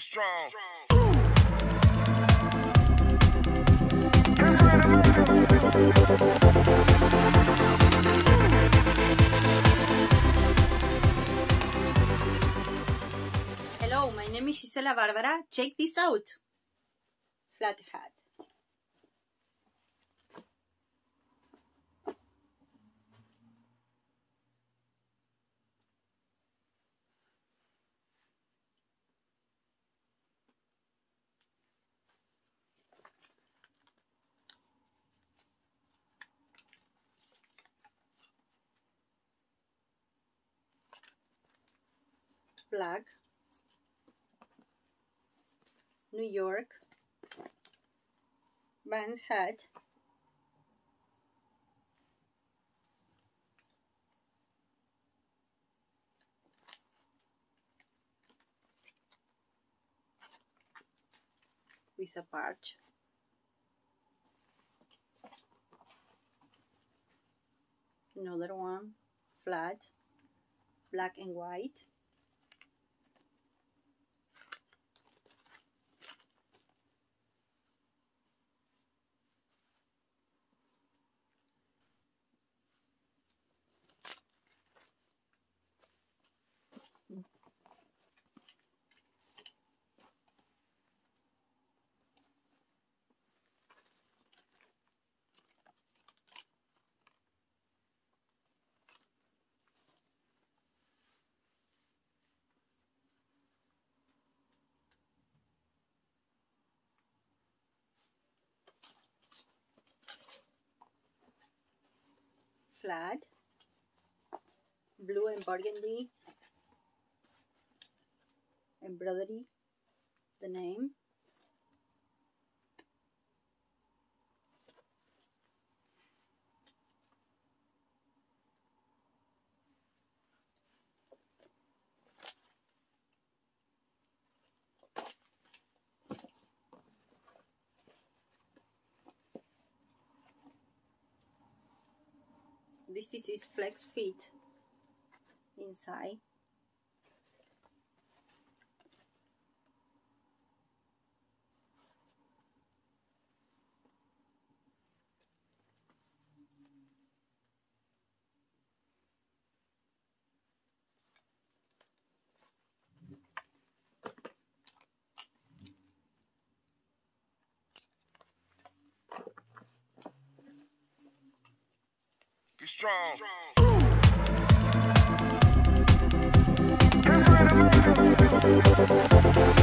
strong. Hello, my name is Gisela Barbara. Check this out. Flat hat. Black. New York. Vans hat. With a patch. Another one, flat, black and white. Flat, blue and burgundy, embroidery, the name. This is flex fit inside. Be strong. Strong.